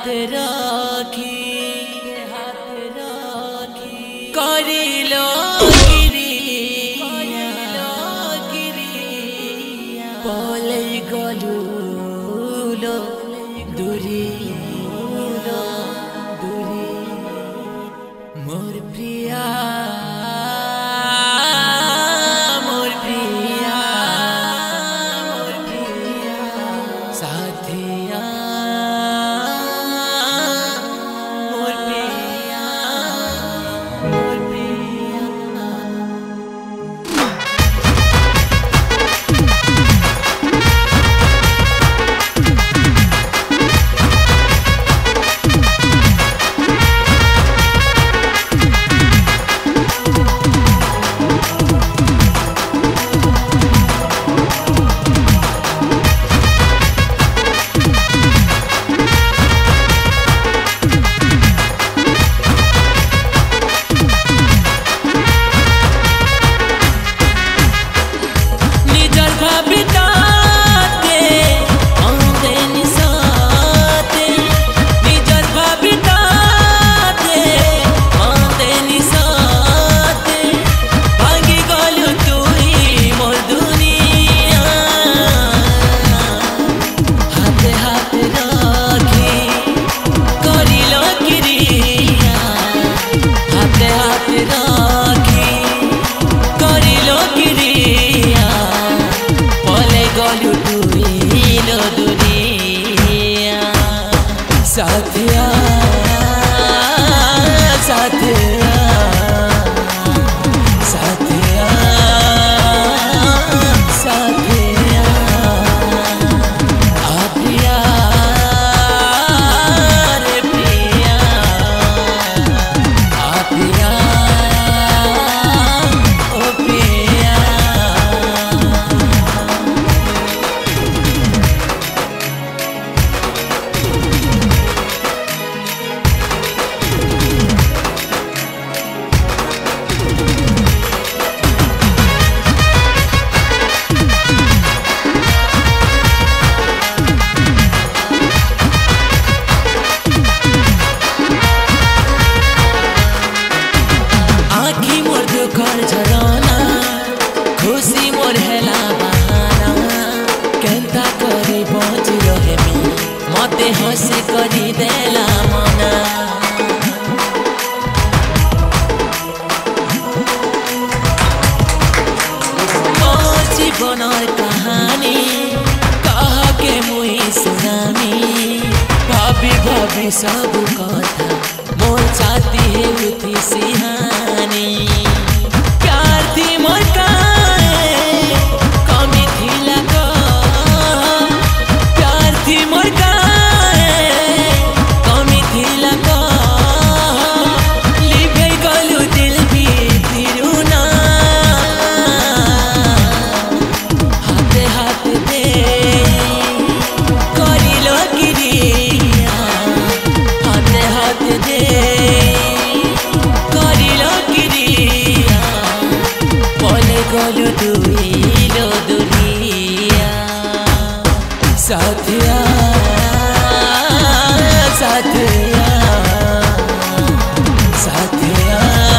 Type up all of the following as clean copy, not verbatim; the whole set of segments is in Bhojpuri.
हाथ राखी करिलो पलै गलुलो दूरी मोर प्रिया साथिया मोर प्रिया साथिया साथिया साथिया साथिया आ प्रिया रे प्रिया आ प्रिया ओ प्रिया खुशी मोर हेला बहाना केंता करे बच रहे मी मते हंसी करी देला मना मोर जीवनर कहानी कह के मुई सुनामी भाभी भाभी सब कथा मोर छाती है उठी सिहानी प्यार थी मोर गलु दुइलो दुनिया साथिया साथिया साथिया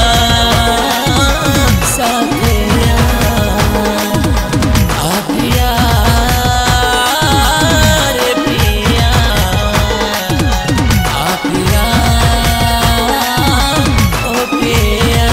साथिया आ प्रिया रे प्रिया आ प्रिया ओ प्रिया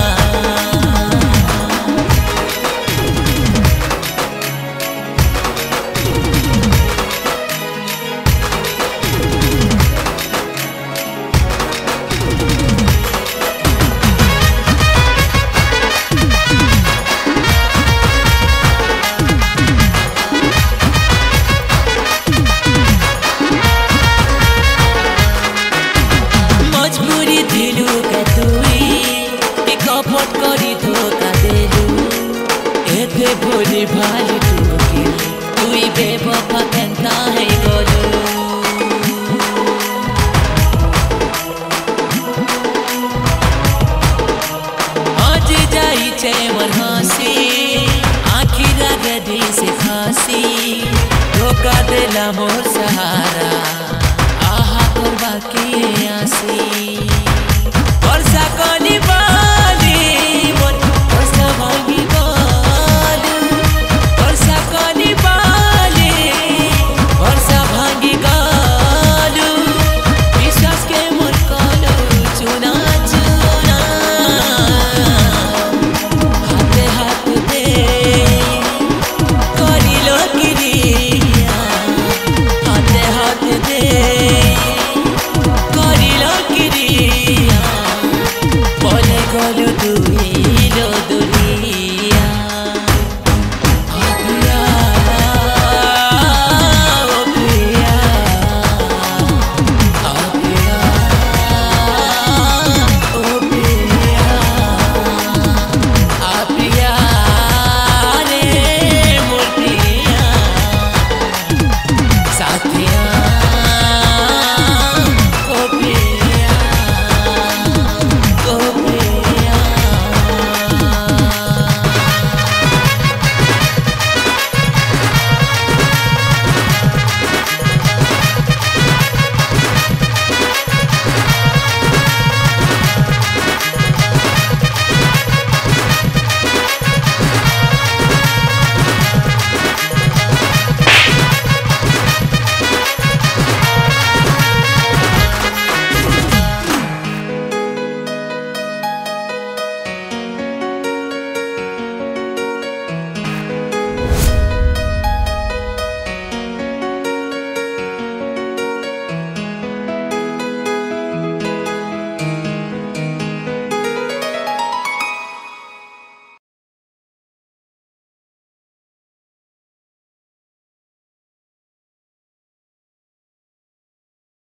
कपट करी धोखा देलु एते भोली भाली टुकी तुई बेवफा केंता है गलु आज जाई छे मोर हंसी आखी लगे दी से फांसी धोखा देला मोर सहा